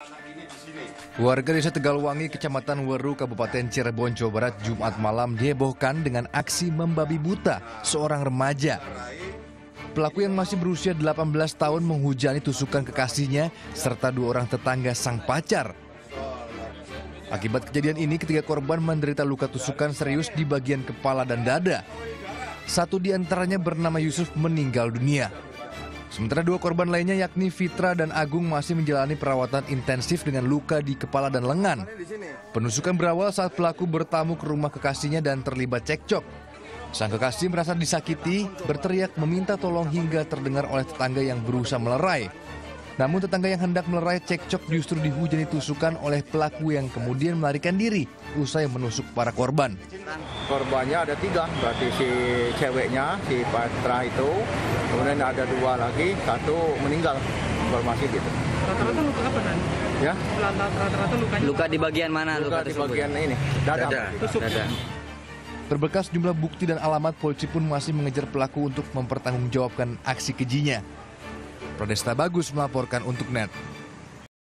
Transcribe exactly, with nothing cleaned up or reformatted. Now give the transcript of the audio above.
Warga desa Tegalwangi, Kecamatan Weru, Kabupaten Cirebon, Jawa Barat, Jumat malam dihebohkan dengan aksi membabi buta seorang remaja. Pelaku yang masih berusia delapan belas tahun menghujani tusukan kekasihnya serta dua orang tetangga sang pacar. Akibat kejadian ini, ketiga korban menderita luka tusukan serius di bagian kepala dan dada. Satu di antaranya bernama Yusuf meninggal dunia. Sementara dua korban lainnya yakni Fitra dan Agung masih menjalani perawatan intensif dengan luka di kepala dan lengan. Penusukan berawal saat pelaku bertamu ke rumah kekasihnya dan terlibat cekcok. Sang kekasih merasa disakiti, berteriak meminta tolong hingga terdengar oleh tetangga yang berusaha melerai. Namun tetangga yang hendak melerai cekcok justru dihujani tusukan oleh pelaku yang kemudian melarikan diri usai menusuk para korban. Korbannya ada tiga, berarti si ceweknya, si Patra itu, kemudian ada dua lagi, satu meninggal, informasi gitu. Rata-rata luka apa nanti? Ya? Rata-rata lukanya? Luka di bagian mana? Luka, luka di bagian ini, dada. Dada. Tusuk. Dada. Berbekas jumlah bukti dan alamat, polisi pun masih mengejar pelaku untuk mempertanggungjawabkan aksi kejinya. Pradesta Bagus melaporkan untuk N E T.